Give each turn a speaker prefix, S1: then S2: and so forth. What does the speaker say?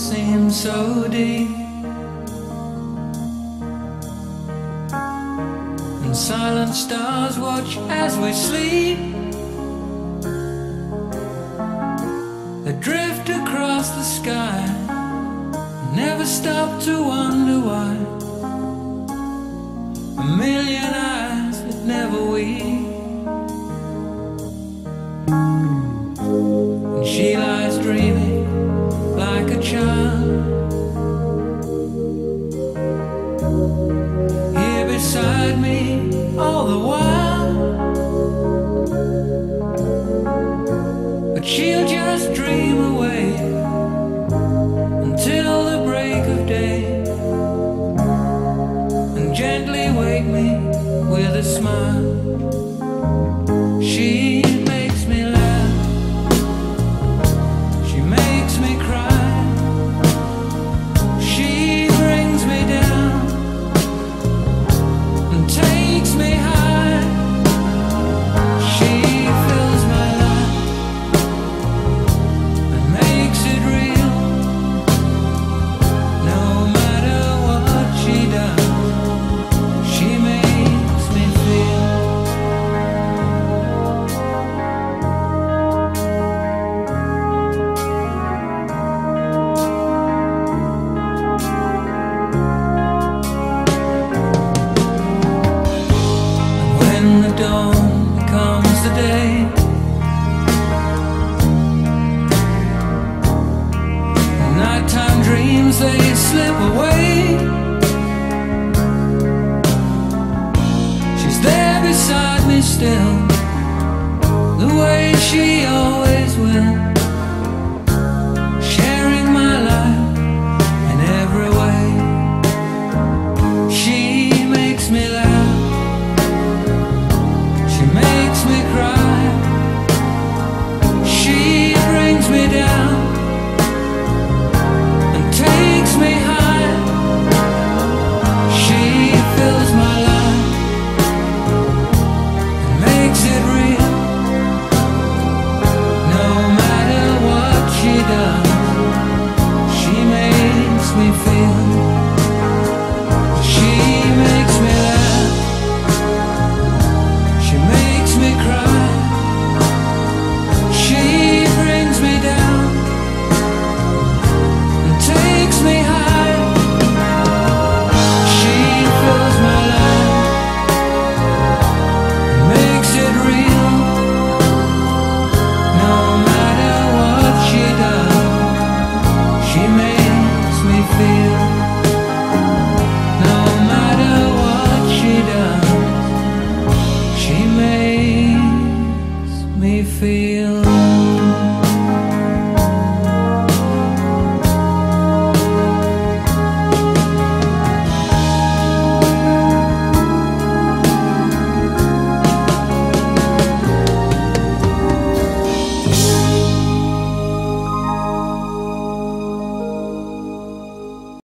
S1: seems so deep, and silent stars watch as we sleep. They drift across the sky, never stop to wonder why. A million eyes that never weep, and she lies dreaming like a child, here beside me all the while. But she'll just dream away until the break of day, and gently wake me with a smile. She makes me laugh, she makes me cry, she brings me down and takes me high. She fills my life and makes it real. No matter what she does, she makes me feel. When the dawn becomes the day, nighttime dreams, they slip away. She's there beside me still, the way she always will, sharing my life in every way. She makes me laugh, she makes me cry, she brings me down and takes me high. She fills my life and makes it real. No matter what she does, she makes me feel. She makes me laugh, she makes me cry, she brings me down and takes me high. She fills my life and makes it real. No matter what she does, she makes me feel. No matter what she does, she makes me feel.